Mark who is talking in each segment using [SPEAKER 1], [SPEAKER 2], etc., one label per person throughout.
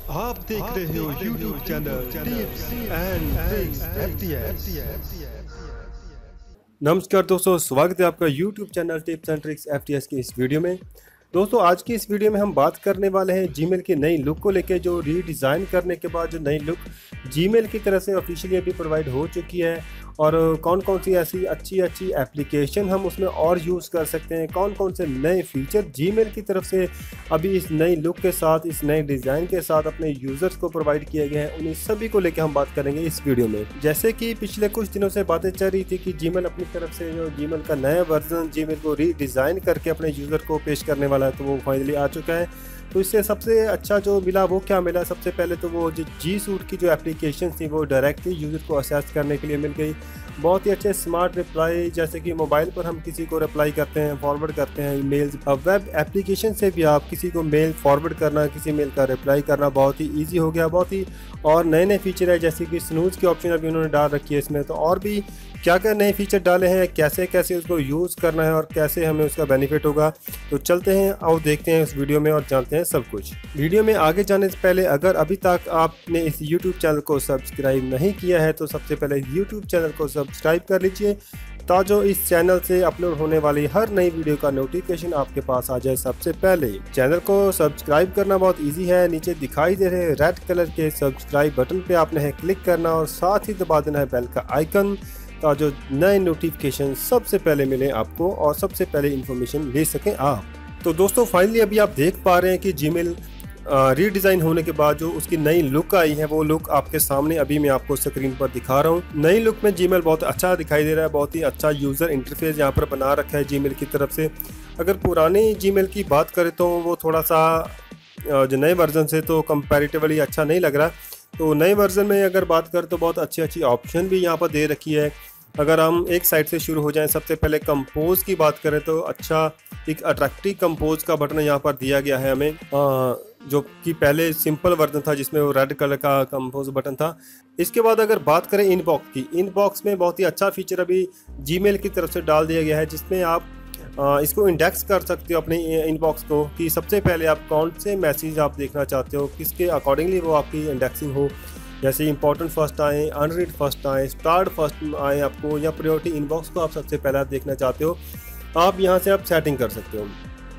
[SPEAKER 1] आप देख रहे हो YouTube channel tips and tricks FTS.
[SPEAKER 2] नमस्कार दोस्तों, स्वागत है आपका YouTube channel tips and tricks FTS की इस वीडियो में। दोस्तों, आज की इस वीडियो में हम बात करने वाले हैं जीमेल की नई लुक को लेकर, जो रीडिज़ाइन करने के बाद जो नई लुक जीमेल की तरफ से ऑफिशियली अभी प्रोवाइड हो चुकी है, और कौन कौन सी ऐसी अच्छी एप्लीकेशन हम उसमें और यूज़ कर सकते हैं, कौन कौन से नए फीचर जीमेल की तरफ से अभी इस नई लुक के साथ, इस नए डिज़ाइन के साथ अपने यूज़र्स को प्रोवाइड किए गए हैं, उन्हीं सभी को लेकर हम बात करेंगे इस वीडियो में। जैसे कि पिछले कुछ दिनों से बातें चल रही थी कि जीमेल अपनी तरफ से जो जीमेल का नया वर्जन जीमेल को रीडिज़ाइन करके अपने यूज़र को पेश करने वाला है, तो वो फाइनली आ चुका है। तो इससे सबसे अच्छा जो मिला वो क्या मिला, सबसे पहले तो वो जो जी सूट की जो एप्लीकेशन थी वो डायरेक्टली यूज़र को असेस करने के लिए मिल गई। बहुत ही अच्छे स्मार्ट रिप्लाई, जैसे कि मोबाइल पर हम किसी को रिप्लाई करते हैं, फॉरवर्ड करते हैं ईमेल्स, अब वेब एप्लीकेशन से भी आप किसी को मेल फॉरवर्ड करना, किसी मेल का रिप्लाई करना बहुत ही ईजी हो गया। बहुत ही और नए नए फीचर है, जैसे कि स्नूज की ऑप्शन अभी उन्होंने डाल रखी है इसमें। तो और भी क्या क्या नए फीचर डाले हैं, कैसे कैसे उसको यूज़ करना है और कैसे हमें उसका बेनिफिट होगा, तो चलते हैं और देखते हैं इस वीडियो में और जानते हैं सब कुछ। वीडियो में आगे जाने से पहले अगर अभी तक आपने इस YouTube चैनल को सब्सक्राइब नहीं किया है, तो सबसे पहले YouTube चैनल को सब्सक्राइब कर लीजिए, ताकि इस चैनल से अपलोड होने वाली हर नई वीडियो का नोटिफिकेशन आपके पास आ जाए सबसे पहले। चैनल को सब्सक्राइब करना बहुत इजी है। नीचे दिखाई दे रहे रेड कलर के सब्सक्राइब बटन पे आपने है क्लिक करना और साथ ही दबा देना है बेल का आइकन, ताकि जो नए नोटिफिकेशन सबसे पहले मिले आपको और सबसे पहले इन्फॉर्मेशन ले सकें आप। तो दोस्तों, फाइनली अभी आप देख पा रहे हैं कि जीमेल रीडिज़ाइन होने के बाद जो उसकी नई लुक आई है, वो लुक आपके सामने अभी मैं आपको स्क्रीन पर दिखा रहा हूँ। नई लुक में जीमेल बहुत अच्छा दिखाई दे रहा है, बहुत ही अच्छा यूज़र इंटरफेस यहाँ पर बना रखा है जीमेल की तरफ से। अगर पुरानी जीमेल की बात करें तो वो थोड़ा सा जो नए वर्जन से तो कंपैरेटिवली अच्छा नहीं लग रहा। तो नए वर्जन में अगर बात करें तो बहुत अच्छी ऑप्शन भी यहाँ पर दे रखी है। अगर हम एक साइड से शुरू हो जाएं, सबसे पहले कंपोज की बात करें तो अच्छा एक अट्रैक्टिव कंपोज का बटन यहाँ पर दिया गया है हमें, जो कि पहले सिंपल वर्जन था जिसमें वो रेड कलर का कंपोज बटन था। इसके बाद अगर बात करें इनबॉक्स की, इनबॉक्स में बहुत ही अच्छा फीचर अभी जीमेल की तरफ से डाल दिया गया है, जिसमें आप इसको इंडेक्स कर सकते हो अपने इनबॉक्स को, कि सबसे पहले आप कौन से मैसेज आप देखना चाहते हो, किसके अकॉर्डिंगली वो आपकी इंडेक्सिंग हो। जैसे इंपॉर्टेंट फर्स्ट आए, अनरीड फर्स्ट आए, स्टार्ट फर्स्ट आए आपको, या प्रायोरिटी इनबॉक्स को आप सबसे पहले देखना चाहते हो, आप यहाँ से आप सेटिंग कर सकते हो।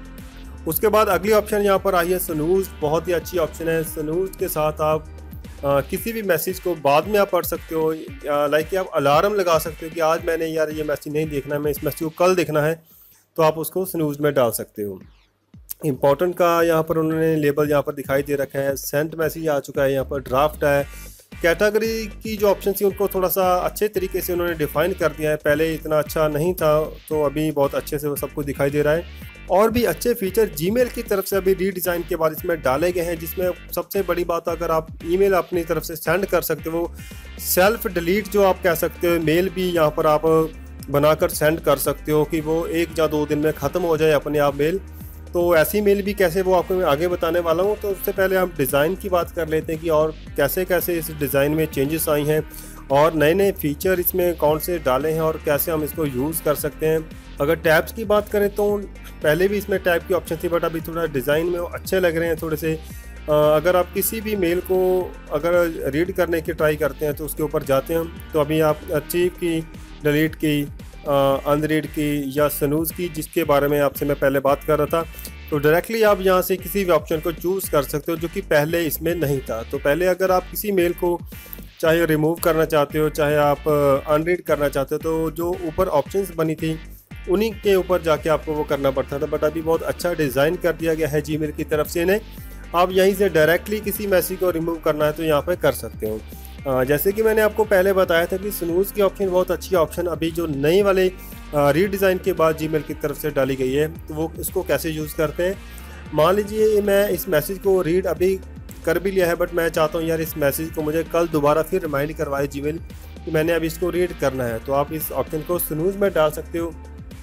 [SPEAKER 2] उसके बाद अगली ऑप्शन यहाँ पर आई है स्नूज। बहुत ही अच्छी ऑप्शन है। स्नूज के साथ आप किसी भी मैसेज को बाद में आप पढ़ सकते हो, लाइक कि आप अलार्म लगा सकते हो कि आज मैंने यार ये मैसेज नहीं देखना है, मैं इस मैसेज को कल देखना है, तो आप उसको स्नूज में डाल सकते हो। इंपॉर्टेंट का यहाँ पर उन्होंने लेबल यहाँ पर दिखाई दे रखा है। सेंट मैसेज आ चुका है, यहाँ पर ड्राफ्ट है। कैटेगरी की जो ऑप्शन थी उनको थोड़ा सा अच्छे तरीके से उन्होंने डिफाइन कर दिया है, पहले इतना अच्छा नहीं था, तो अभी बहुत अच्छे से वो सब कुछ दिखाई दे रहा है। और भी अच्छे फीचर जीमेल की तरफ से अभी रीडिज़ाइन के बाद इसमें डाले गए हैं, जिसमें सबसे बड़ी बात, अगर आप ईमेल अपनी तरफ से सेंड कर सकते हो, सेल्फ डिलीट जो आप कह सकते हो, मेल भी यहाँ पर आप बनाकर सेंड कर सकते हो कि वो 1 या 2 दिन में ख़त्म हो जाए अपने आप मेल। तो ऐसी मेल भी कैसे, वो आपको मैं आगे बताने वाला हूँ। तो उससे पहले हम डिज़ाइन की बात कर लेते हैं कि और कैसे कैसे इस डिज़ाइन में चेंजेस आई हैं और नए नए फीचर इसमें कौन से डाले हैं और कैसे हम इसको यूज़ कर सकते हैं। अगर टैब्स की बात करें तो पहले भी इसमें टैब की ऑप्शन थी, बट अभी थोड़ा डिज़ाइन में अच्छे लग रहे हैं थोड़े से। अगर आप किसी भी मेल को अगर रीड करने की ट्राई करते हैं तो उसके ऊपर जाते हैं, तो अभी आप अचीव की, डिलीट की, अनरीड की या स्नूज की, जिसके बारे में आपसे मैं पहले बात कर रहा था, तो डायरेक्टली आप यहाँ से किसी भी ऑप्शन को चूज़ कर सकते हो, जो कि पहले इसमें नहीं था। तो पहले अगर आप किसी मेल को चाहे रिमूव करना चाहते हो, चाहे आप अनरीड करना चाहते हो, तो जो ऊपर ऑप्शंस बनी थी उन्हीं के ऊपर जाके आपको वो करना पड़ता था। बट अभी बहुत अच्छा डिज़ाइन कर दिया गया है जीमेल की तरफ से इन्हें, आप यहीं से डायरेक्टली किसी मैसेज को रिमूव करना है तो यहाँ पर कर सकते हो। जैसे कि मैंने आपको पहले बताया था कि स्नूज की ऑप्शन बहुत अच्छी ऑप्शन अभी जो नई वाले रीडिज़ाइन के बाद जीमेल की तरफ से डाली गई है, तो वो इसको कैसे यूज़ करते हैं। मान लीजिए मैं इस मैसेज को रीड अभी कर भी लिया है, बट मैं चाहता हूँ यार इस मैसेज को मुझे कल दोबारा फिर रिमाइंड करवाए जीमेल कि मैंने अभी इसको रीड करना है, तो आप इस ऑप्शन को स्नूज में डाल सकते हो,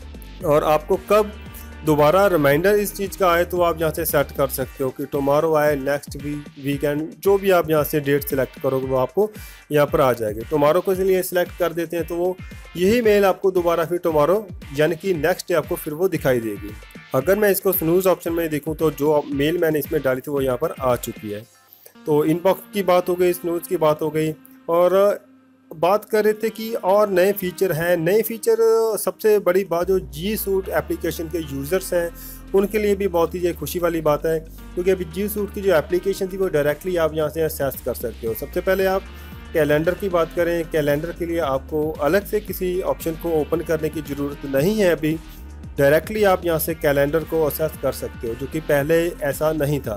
[SPEAKER 2] और आपको कब दोबारा रिमाइंडर इस चीज़ का आए तो आप यहाँ से सेट कर सकते हो कि टुमारो आए, नेक्स्ट वीकेंड, जो भी आप यहाँ से डेट सेलेक्ट करोगे वो आपको यहाँ पर आ जाएगी। टुमारो को इसलिए सिलेक्ट कर देते हैं तो वो यही मेल आपको दोबारा फिर टुमारो यानी कि नेक्स्ट डे आपको फिर वो दिखाई देगी। अगर मैं इसको स्नूज ऑप्शन में देखूँ तो जो मेल मैंने इसमें डाली थी वो यहाँ पर आ चुकी है। तो इनबॉक्स की बात हो गई, स्नूज की बात हो गई, और बात कर रहे थे कि और नए फीचर हैं। नए फीचर सबसे बड़ी बात जो जी सूट एप्लीकेशन के यूज़र्स हैं उनके लिए भी बहुत ही खुशी वाली बात है, क्योंकि अभी जी सूट की जो एप्लीकेशन थी वो डायरेक्टली आप यहाँ से एक्सेस कर सकते हो। सबसे पहले आप कैलेंडर की बात करें, कैलेंडर के लिए आपको अलग से किसी ऑप्शन को ओपन करने की ज़रूरत नहीं है। अभी डायरेक्टली आप यहाँ से कैलेंडर को एक्सेस कर सकते हो, जो कि पहले ऐसा नहीं था।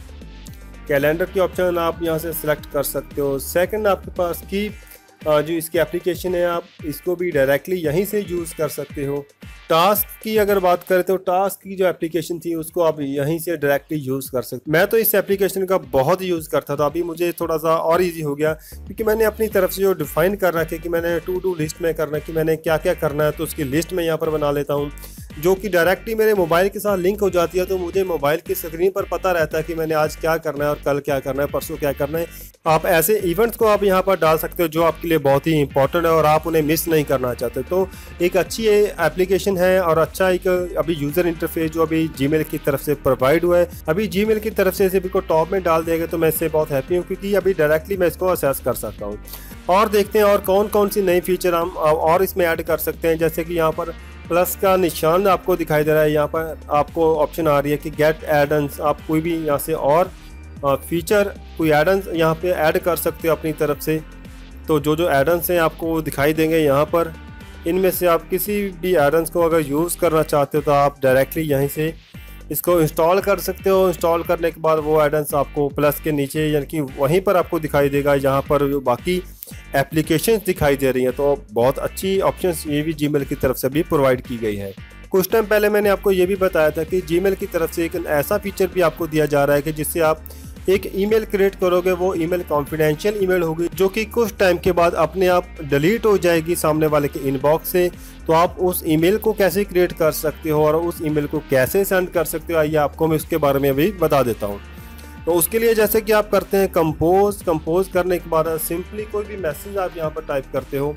[SPEAKER 2] कैलेंडर की ऑप्शन आप यहाँ से सिलेक्ट कर सकते हो। सेकंड, आपके पास की जो इसकी एप्लीकेशन है आप इसको भी डायरेक्टली यहीं से यूज़ कर सकते हो। टास्क की अगर बात करें तो टास्क की जो एप्लीकेशन थी उसको आप यहीं से डायरेक्टली यूज़ कर सकते। मैं तो इस एप्लीकेशन का बहुत यूज़ करता था, अभी मुझे थोड़ा सा और इजी हो गया, क्योंकि मैंने अपनी तरफ से जो डिफ़ाइन कर रखे कि मैंने टू डू लिस्ट में करना है कि मैंने क्या क्या करना है, तो उसकी लिस्ट मैं यहाँ पर बना लेता हूँ, जो कि डायरेक्टली मेरे मोबाइल के साथ लिंक हो जाती है। तो मुझे मोबाइल की स्क्रीन पर पता रहता है कि मैंने आज क्या करना है और कल क्या करना है, परसों क्या करना है। आप ऐसे इवेंट्स को आप यहाँ पर डाल सकते हो जो आपके लिए बहुत ही इंपॉर्टेंट है और आप उन्हें मिस नहीं करना चाहते। तो एक अच्छी एप्लीकेशन है और अच्छा एक अभी यूज़र इंटरफेस जो अभी जीमेल की तरफ से प्रोवाइड हुआ है। अभी जीमेल की तरफ से इसे भी को टॉप में डाल देगा तो मैं इससे बहुत हैप्पी हूँ, क्योंकि अभी डायरेक्टली मैं इसको असेस कर सकता हूँ। और देखते हैं और कौन कौन सी नई फीचर हम और इसमें ऐड कर सकते हैं। जैसे कि यहाँ पर प्लस का निशान आपको दिखाई दे रहा है, यहाँ पर आपको ऑप्शन आ रही है कि गेट एडन्स। आप कोई भी यहाँ से और फीचर कोई एडन्स यहाँ पे ऐड कर सकते हो अपनी तरफ से। तो जो जो एडन्स हैं आपको दिखाई देंगे यहाँ पर, इनमें से आप किसी भी एडन्स को अगर यूज़ करना चाहते हो तो आप डायरेक्टली यहीं से इसको इंस्टॉल कर सकते हो। इंस्टॉल करने के बाद वो एडन्स आपको प्लस के नीचे यानी कि वहीं पर आपको दिखाई देगा, यहाँ पर बाकी एप्लीकेशंस दिखाई दे रही हैं। तो बहुत अच्छी ऑप्शंस ये भी जीमेल की तरफ से भी प्रोवाइड की गई है। कुछ टाइम पहले मैंने आपको ये भी बताया था कि जीमेल की तरफ से एक ऐसा फीचर भी आपको दिया जा रहा है कि जिससे आप एक ईमेल क्रिएट करोगे, वो ईमेल कॉन्फिडेंशियल ईमेल होगी, जो कि कुछ टाइम के बाद अपने आप डिलीट हो जाएगी सामने वाले के इनबॉक्स से। तो आप उस ईमेल को कैसे क्रिएट कर सकते हो और उस ईमेल को कैसे सेंड कर सकते हो, आइए आपको मैं उसके बारे में अभी बता देता हूँ। तो उसके लिए जैसे कि आप करते हैं कंपोज करने के बाद सिंपली कोई भी मैसेज आप यहाँ पर टाइप करते हो,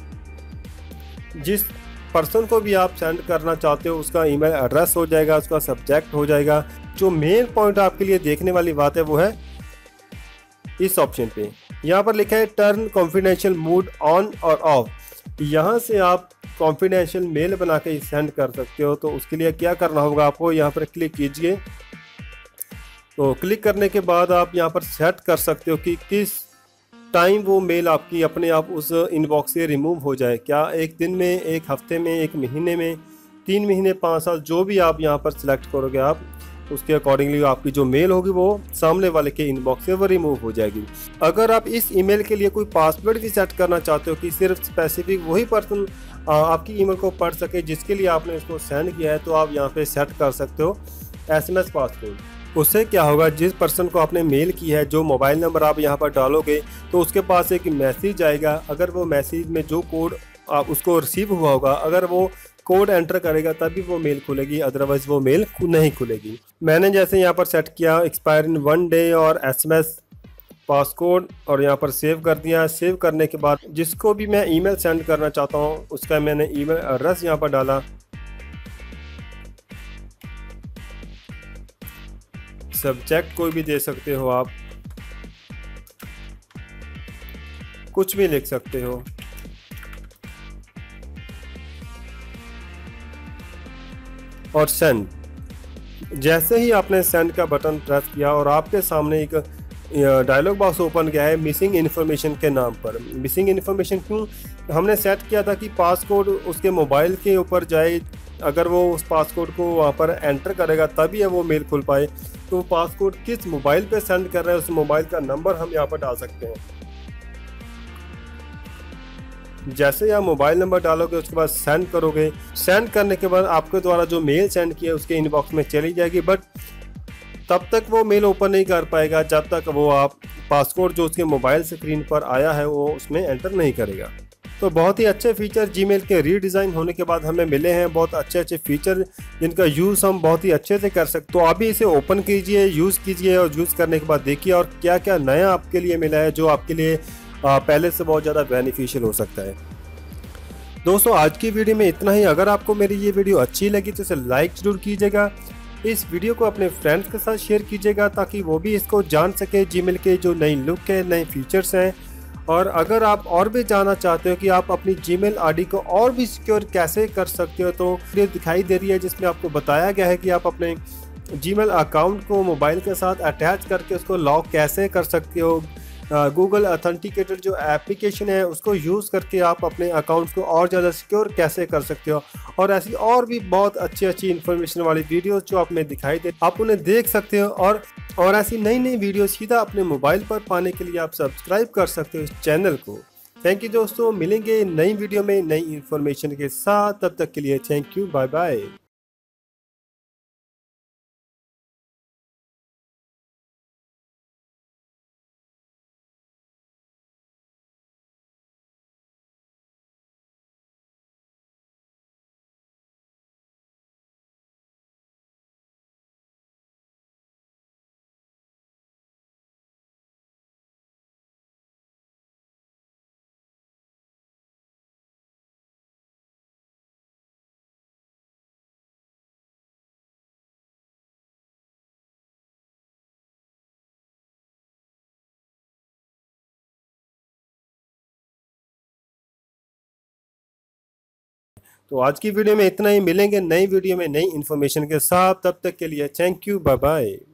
[SPEAKER 2] जिस पर्सन को भी आप सेंड करना चाहते हो उसका ईमेल एड्रेस हो जाएगा, उसका सब्जेक्ट हो जाएगा। जो मेन पॉइंट आपके लिए देखने वाली बात है वो है इस ऑप्शन पे, यहाँ पर लिखा है टर्न कॉन्फिडेंशियल मोड ऑन और ऑफ। यहाँ से आप कॉन्फिडेंशियल मेल बना के सेंड कर सकते हो। तो उसके लिए क्या करना होगा, आपको यहाँ पर क्लिक कीजिए। तो क्लिक करने के बाद आप यहाँ पर सेट कर सकते हो कि किस टाइम वो मेल आपकी अपने आप उस इनबॉक्स से रिमूव हो जाए। क्या एक दिन में, एक हफ्ते में, एक महीने में, 3 महीने, 5 साल, जो भी आप यहाँ पर सिलेक्ट करोगे आप उसके अकॉर्डिंगली आपकी जो मेल होगी वो सामने वाले के इनबॉक्स से वो रिमूव हो जाएगी। अगर आप इस ईमेल के लिए कोई पासवर्ड भी सेट करना चाहते हो कि सिर्फ स्पेसिफिक वही पर्सन आपकी ईमेल को पढ़ सके जिसके लिए आपने इसको सेंड किया है, तो आप यहाँ पे सेट कर सकते हो SMS पासवर्ड। उससे क्या होगा, जिस पर्सन को आपने मेल की है, जो मोबाइल नंबर आप यहाँ पर डालोगे तो उसके पास एक मैसेज आएगा। अगर वो मैसेज में जो कोड उसको रिसीव हुआ होगा, अगर वो कोड एंटर करेगा तभी वो मेल खुलेगी, अदरवाइज वो मेल नहीं खुलेगी। मैंने जैसे यहाँ पर सेट किया एक्सपायर इन 1 डे और SMS पासकोड और यहाँ पर सेव कर दिया। सेव करने के बाद जिसको भी मैं ईमेल सेंड करना चाहता हूँ उसका मैंने ईमेल एड्रेस यहाँ पर डाला। सब्जेक्ट कोई भी दे सकते हो, आप कुछ भी लिख सकते हो। और सेंड, जैसे ही आपने सेंड का बटन प्रेस किया और आपके सामने एक डायलॉग बॉक्स ओपन किया है मिसिंग इन्फॉर्मेशन के नाम पर। मिसिंग इन्फॉर्मेशन क्यों, हमने सेट किया था कि पासकोड उसके मोबाइल के ऊपर जाए, अगर वो उस पासकोड को वहाँ पर एंटर करेगा तभी वो मेल खुल पाए। तो पासकोड किस मोबाइल पे सेंड कर रहा है उस मोबाइल का नंबर हम यहाँ पर डाल सकते हैं। जैसे आप मोबाइल नंबर डालोगे उसके बाद सेंड करोगे, सेंड करने के बाद आपके द्वारा जो मेल सेंड किया उसके इनबॉक्स में चली जाएगी, बट तब तक वो मेल ओपन नहीं कर पाएगा जब तक वो आप पासकोड जो उसके मोबाइल स्क्रीन पर आया है वो उसमें एंटर नहीं करेगा। तो बहुत ही अच्छे फीचर जीमेल के रीडिज़ाइन होने के बाद हमें मिले हैं, बहुत अच्छे फीचर जिनका यूज़ हम बहुत ही अच्छे से कर सकते। तो अभी इसे ओपन कीजिए, यूज़ कीजिए और यूज़ करने के बाद देखिए और क्या क्या नया आपके लिए मिला है जो आपके लिए पहले से बहुत ज़्यादा बेनिफिशियल हो सकता है। दोस्तों आज की वीडियो में इतना ही। अगर आपको मेरी ये वीडियो अच्छी लगी तो इसे लाइक ज़रूर कीजिएगा इस वीडियो को अपने फ्रेंड्स के साथ शेयर कीजिएगा ताकि वो भी इसको जान सके जीमेल के जो नई लुक है, नए फीचर्स हैं। और अगर आप और भी जानना चाहते हो कि आप अपनी जीमेल आईडी को और भी सिक्योर कैसे कर सकते हो, तो वीडियो दिखाई दे रही है जिसमें आपको बताया गया है कि आप अपने जीमेल अकाउंट को मोबाइल के साथ अटैच करके उसको लॉक कैसे कर सकते हो। गूगल ऑथेंटिकेटर जो एप्लीकेशन है उसको यूज़ करके आप अपने अकाउंट्स को और ज़्यादा सिक्योर कैसे कर सकते हो। और ऐसी और भी बहुत अच्छी अच्छी इन्फॉर्मेशन वाली वीडियोस जो आप में दिखाई दे, आप उन्हें देख सकते हो। और ऐसी नई नई वीडियो सीधा अपने मोबाइल पर पाने के लिए आप सब्सक्राइब कर सकते हो इस चैनल को। थैंक यू दोस्तों, मिलेंगे नई वीडियो में नई इन्फॉर्मेशन के साथ। तब तक के लिए थैंक यू, बाय बाय। तो आज की वीडियो में इतना ही, मिलेंगे नई वीडियो में नई इन्फॉर्मेशन के साथ। तब तक के लिए थैंक यू, बाय बाय।